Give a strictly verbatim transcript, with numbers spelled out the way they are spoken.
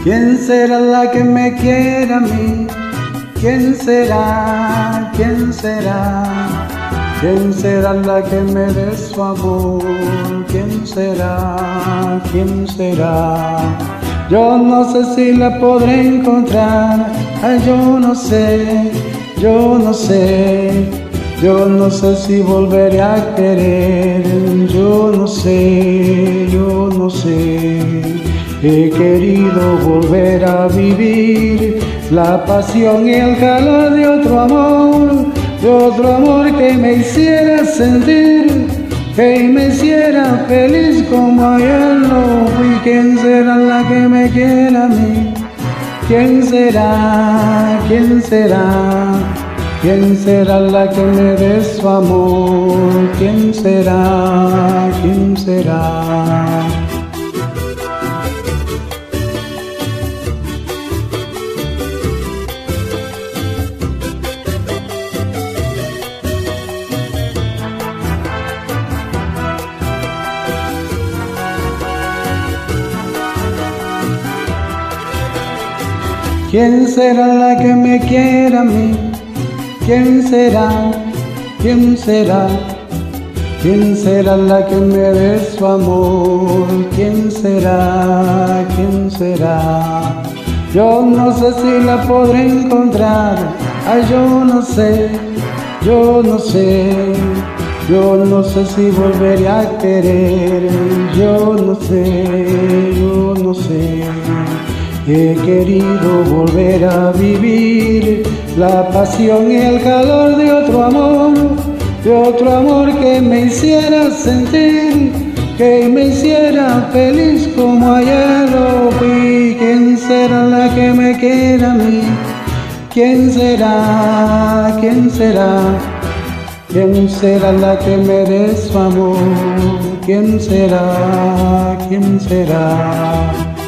¿Quién será la que me quiera a mí? ¿Quién será? ¿Quién será? ¿Quién será la que me dé su amor? ¿Quién será? ¿Quién será? Yo no sé si la podré encontrar. Ay, yo no sé, yo no sé. Yo no sé si volveré a querer. Yo no sé, yo no sé. He querido volver a vivir la pasión y el calor de otro amor, de otro amor que me hiciera sentir, que me hiciera feliz como ayer lo fui. ¿Quién será la que me quiera a mí? ¿Quién será? ¿Quién será? ¿Quién será la que me dé su amor? ¿Quién será? ¿Quién será? ¿Quién será la que me quiera a mí? ¿Quién será? ¿Quién será? ¿Quién será la que me dé su amor? ¿Quién será? ¿Quién será? Yo no sé si la podré encontrar. Ay, yo no sé, yo no sé. Yo no sé si volveré a querer. Yo no sé, yo no sé. He querido volver a vivir la pasión y el calor de otro amor, de otro amor que me hiciera sentir, que me hiciera feliz como ayer lo fui. ¿Quién será la que me quiera a mí? ¿Quién será? ¿Quién será? ¿Quién será la que me dé su amor? ¿Quién será? ¿Quién será?